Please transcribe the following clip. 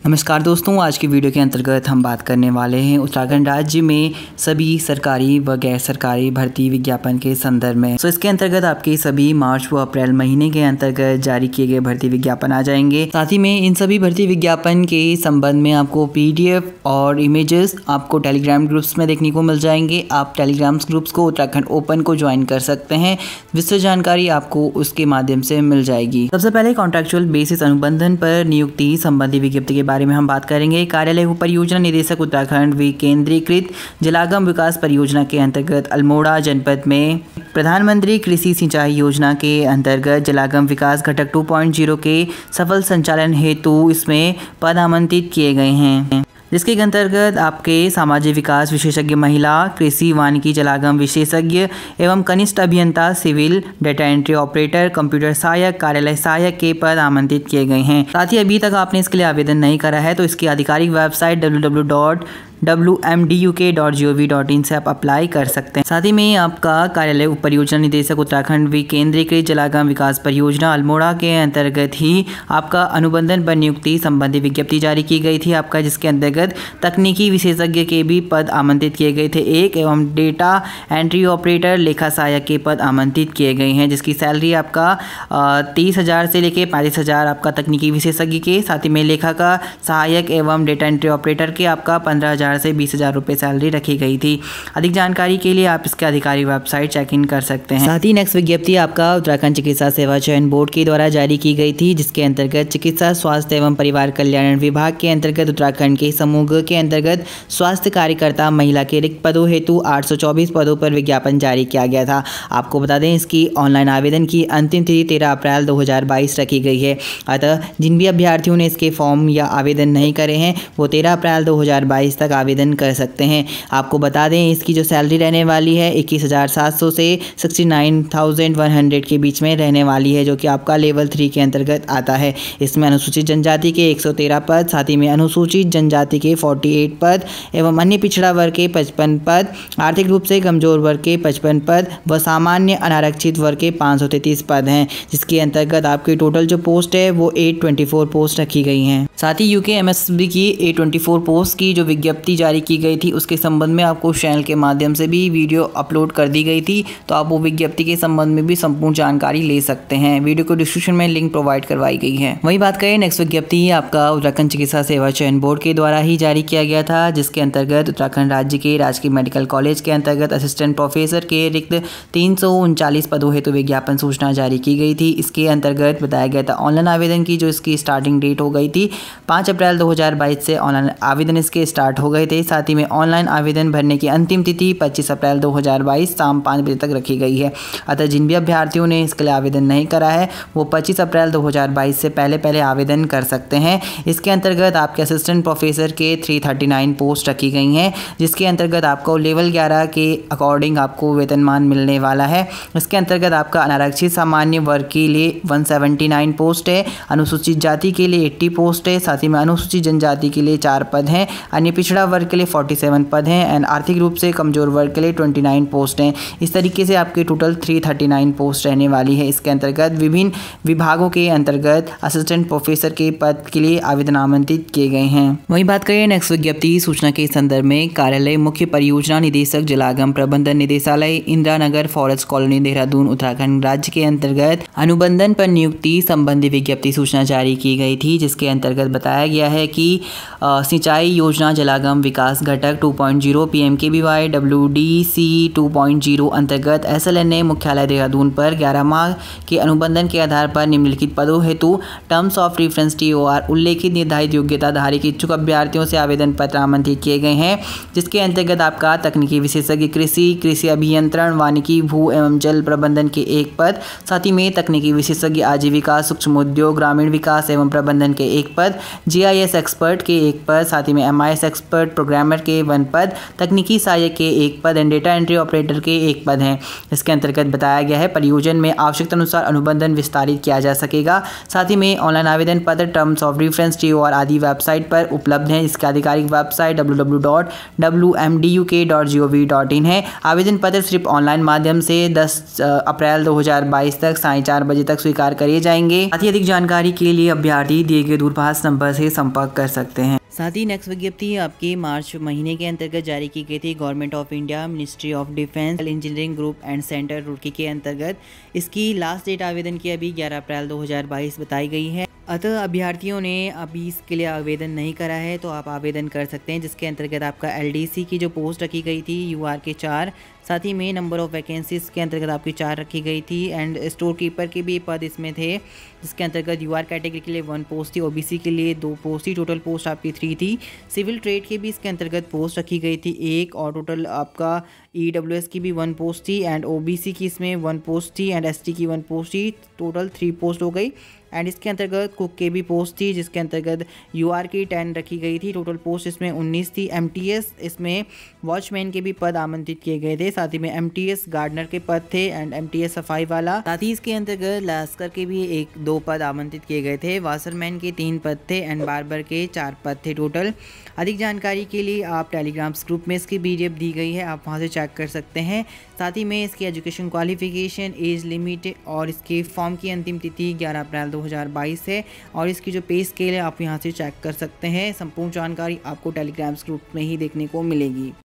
नमस्कार दोस्तों, आज की वीडियो के अंतर्गत हम बात करने वाले हैं उत्तराखंड राज्य में सभी सरकारी व गैर सरकारी भर्ती विज्ञापन के संदर्भ में। इसके अंतर्गत आपके सभी मार्च व अप्रैल महीने के अंतर्गत जारी किए गए भर्ती विज्ञापन आ जाएंगे। साथ ही में इन सभी भर्ती विज्ञापन के संबंध में आपको PDF और इमेजेस आपको टेलीग्राम ग्रुप्स में देखने को मिल जाएंगे। आप टेलीग्राम ग्रुप्स को उत्तराखंड ओपन को ज्वाइन कर सकते हैं। विस्तृत जानकारी आपको उसके माध्यम से मिल जाएगी। सबसे पहले कॉन्ट्रैक्चुअल बेसिस अनुबंधन पर नियुक्ति संबंधी विज्ञप्ति के बारे में हम बात करेंगे। कार्यालय परियोजना निदेशक उत्तराखंड विकेंद्रीकृत जलागम विकास परियोजना के अंतर्गत अल्मोड़ा जनपद में प्रधानमंत्री कृषि सिंचाई योजना के अंतर्गत जलागम विकास घटक 2.0 के सफल संचालन हेतु इसमें पद आवंटित किए गए हैं, जिसके अंतर्गत आपके सामाजिक विकास विशेषज्ञ महिला, कृषि वानिकी जलागम विशेषज्ञ एवं कनिष्ठ अभियंता, civil, data entry operator, computer सहायक, कार्यालय सहायक के पद आमंत्रित किए गए हैं। साथ ही अभी तक आपने इसके लिए आवेदन नहीं करा है तो इसकी आधिकारिक वेबसाइट www.wmduk.gov.in से आप अप्लाई कर सकते हैं। साथ ही में आपका कार्यालय परियोजना निदेशक उत्तराखंड विकेंद्रीकृत जलागम विकास परियोजना अल्मोड़ा के अंतर्गत ही आपका अनुबंधन पर नियुक्ति संबंधी विज्ञप्ति जारी की गई थी आपका, जिसके अंतर्गत तकनीकी विशेषज्ञ के भी पद आमंत्रित किए गए थे एक एवं डेटा एंट्री ऑपरेटर लेखा सहायक के पद आमंत्रित किए गए हैं, जिसकी सैलरी आपका 30,000 से लेकर 35,000 आपका तकनीकी विशेषज्ञ के, साथ ही में लेखा का सहायक एवं डेटा एंट्री ऑपरेटर के आपका 15,000 से 20,000 रुपये सैलरी रखी गई थी। अधिक जानकारी के लिए आप इसके आधिकारिक वेबसाइट चेक इन कर सकते हैं। साथ ही नेक्स्ट विज्ञप्ति आपका उत्तराखंड चिकित्सा सेवा चयन बोर्ड के द्वारा जारी की गई थी, जिसके अंतर्गत चिकित्सा स्वास्थ्य एवं परिवार कल्याण विभाग के अंतर्गत उत्तराखंड के समूह के अंतर्गत स्वास्थ्य कार्यकर्ता महिला के रिक्त पदों हेतु 824 पदों पर विज्ञापन जारी किया गया था। आपको बता दें इसकी ऑनलाइन आवेदन की अंतिम तिथि 13 अप्रैल 2022 रखी गई है। अतः जिन भी अभ्यर्थियों ने इसके फॉर्म या आवेदन नहीं करे हैं वो 13 अप्रैल 2022 तक आवेदन कर सकते हैं। आपको बता दें इसकी जो सैलरी रहने वाली है 21,700 से 69,100 के बीच में रहने वाली है, जो कि आपका लेवल 3 के अंतर्गत आता है। इसमें अनुसूचित जनजाति के 113 पद, साथ ही में अनुसूचित जनजाति के 48 पद एवं अन्य पिछड़ा वर्ग के 55 पद, आर्थिक रूप से कमजोर वर्ग के 55 पद व सामान्य अनारक्षित वर्ग के 533 पद हैं, जिसके अंतर्गत आपकी टोटल जो पोस्ट है वो 824 पोस्ट रखी गई हैं। साथ ही UKMSB की 824 पोस्ट की जो विज्ञप्ति जारी की गई थी उसके संबंध में आपको चैनल के माध्यम से भी वीडियो अपलोड कर दी गई थी, तो आप वो विज्ञप्ति के संबंध में भी संपूर्ण जानकारी ले सकते हैं। वीडियो को डिस्क्रिप्शन में लिंक प्रोवाइड करवाई गई है। वही बात करें नेक्स्ट विज्ञप्ति आपका उत्तराखंड चिकित्सा सेवा चयन बोर्ड के द्वारा ही जारी किया गया था, जिसके अंतर्गत उत्तराखंड राज्य के राजकीय मेडिकल कॉलेज के अंतर्गत असिस्टेंट प्रोफेसर के रिक्त 339 पदों हेतु विज्ञापन सूचना जारी की गई थी। इसके अंतर्गत बताया गया था ऑनलाइन आवेदन की जो इसकी स्टार्टिंग डेट हो गई थी 5 अप्रैल 2022 से ऑनलाइन आवेदन इसके स्टार्ट हो गए थे। साथ ही में ऑनलाइन आवेदन भरने की अंतिम तिथि 25 अप्रैल 2022 शाम 5 बजे तक रखी गई है। अतः जिन भी अभ्यर्थियों ने इसके लिए आवेदन नहीं करा है वो 25 अप्रैल 2022 से पहले आवेदन कर सकते हैं। इसके अंतर्गत आपके असिस्टेंट प्रोफेसर के 339 पोस्ट रखी गई हैं, जिसके अंतर्गत आपको लेवल 11 के अकॉर्डिंग आपको वेतनमान मिलने वाला है। इसके अंतर्गत आपका अनारक्षित सामान्य वर्ग के लिए 179 पोस्ट है, अनुसूचित जाति के लिए 80 पोस्ट है, साथ ही में अनुसूचित जनजाति के लिए 4 पद हैं, अन्य पिछड़ा वर्ग के लिए 47 पद हैं एंड आर्थिक रूप से कमजोर वर्ग के लिए 29 पोस्ट हैं। इस तरीके से आपके टोटल 339 पोस्ट रहने वाली है। इसके अंतर्गत विभिन्न विभागों के अंतर्गत असिस्टेंट प्रोफेसर के पद के लिए आवेदन आमंत्रित किए गए हैं। वही बात करें नेक्स्ट विज्ञप्ति सूचना के संदर्भ में कार्यालय मुख्य परियोजना निदेशक जलागम प्रबंधन निदेशालय इंदिरा नगर फॉरेस्ट कॉलोनी देहरादून उत्तराखंड राज्य के अंतर्गत अनुबंधन पर नियुक्ति संबंधी विज्ञप्ति सूचना जारी की गई थी, जिसके अंतर्गत बताया गया है कि सिंचाई योजना जलागम विकास घटक 2.0 PMKVY WDC 2.0 अंतर्गत SLNA मुख्यालय देहरादून पर 11 माह के अनुबंधन के आधार पर निम्नलिखित पदों हेतु टर्म्स ऑफ रेफरेंस TOR उल्लेखित निर्धारित योग्यता धारी के इच्छुक अभ्यर्थियों से आवेदन पत्र आमंत्रित किए गए हैं, जिसके अंतर्गत आपका तकनीकी विशेषज्ञ कृषि अभियंत्रण वानिकी भू एवं जल प्रबंधन के 1 पद, साथ ही में तकनीकी विशेषज्ञ आजीविका सूक्ष्म उद्योग ग्रामीण विकास एवं प्रबंधन के 1 पद, GIS एक्सपर्ट के 1 पद, साथ ही में MIS एक्सपर्ट कंप्यूटर प्रोग्रामर के 1 पद, तकनीकी सहायक के 1 पद एंड डेटा एंट्री ऑपरेटर के 1 पद हैं। इसके अंतर्गत बताया गया है परियोजना में आवश्यकता अनुसार अनुबंधन विस्तारित किया जा सकेगा। साथ ही में ऑनलाइन आवेदन पत्र, टर्म्स ऑफ रेफरेंस, TOR आदि वेबसाइट पर उपलब्ध हैं। इसकी आधिकारिक वेबसाइट www.wmduk.gov.in है। आवेदन पत्र सिर्फ ऑनलाइन माध्यम से 10 अप्रैल 2022 तक 4:30 बजे तक स्वीकार करे जाएंगे। साथ ही अधिक जानकारी के लिए अभ्यर्थी दिए गए दूरभाष नंबर से संपर्क कर सकते हैं। साथ ही नेक्स्ट विज्ञप्ति आपके मार्च महीने के अंतर्गत जारी की गई थी। Government of India, ministry of defence, engineering group and centre Roorkee के अंतर्गत इसकी लास्ट डेट आवेदन की अभी 11 अप्रैल 2022 बताई गई है। अतः अभ्यर्थियों ने अभी इसके लिए आवेदन नहीं करा है तो आप आवेदन कर सकते हैं, जिसके अंतर्गत आपका LDC की जो पोस्ट रखी गई थी UR के 4, साथ ही में नंबर ऑफ वैकेंसीज के अंतर्गत आपकी 4 रखी गई थी एंड स्टोर कीपर के भी पद इसमें थे, जिसके अंतर्गत UR कैटेगरी के लिए 1 पोस्ट थी, OBC के लिए 2 पोस्ट थी, टोटल पोस्ट आपकी 3 थी। सिविल ट्रेड के भी इसके अंतर्गत पोस्ट रखी गई थी 1 और टोटल आपका EWS की भी 1 पोस्ट थी एंड OBC की इसमें 1 पोस्ट थी एंड ST की 1 पोस्ट थी, टोटल 3 पोस्ट हो गई। एंड इसके अंतर्गत कुक के भी पोस्ट थी, जिसके अंतर्गत UR की 10 रखी गई थी, टोटल पोस्ट इसमें 19 थी। MTS इसमें वॉचमैन के भी पद आमंत्रित किए गए थे, साथ ही में MTS गार्डनर के पद थे एंड MTS सफाई वाला। साथ ही इसके अंतर्गत लास्कर के भी 1-2 पद आमंत्रित किए गए थे। वाशरमैन के 3 पद थे एंड बार्बर के 4 पद थे टोटल। अधिक जानकारी के लिए आप टेलीग्राम्स ग्रुप में इसकी PDF दी गई है, आप वहाँ से चेक कर सकते हैं। साथ ही में इसकी एजुकेशन क्वालिफिकेशन, एज लिमिट और इसके फॉर्म की अंतिम तिथि 11 अप्रैल 2022 है और इसकी जो पे स्केल है आप यहाँ से चेक कर सकते हैं। संपूर्ण जानकारी आपको टेलीग्राम्स ग्रुप में ही देखने को मिलेगी।